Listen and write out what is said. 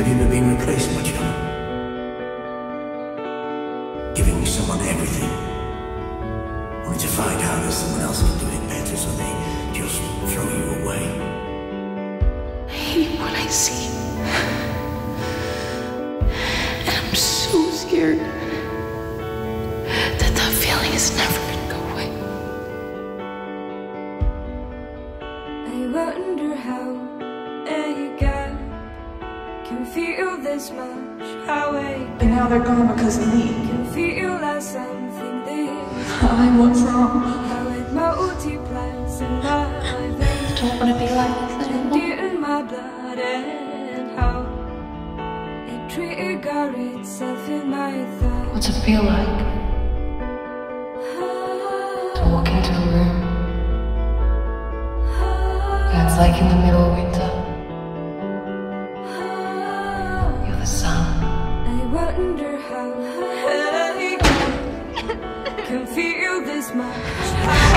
Have you ever been replaced much, John? Giving someone everything, only to find out that someone else can do it better, so they just throw you away. I hate what I see. And I'm so scared that that feeling is never gonna go away. I wonder how a guy can feel this much, how a And now they're gone because of me. can feel like something this, I'm what's wrong. how it multiplies in my veins, Don't wanna be like this and anymore. in my blood, and how it triggers itself in my thoughts. What's it feel like to walk into a room and it's like in the middle of winter? You're the sun. I wonder how I can feel this much.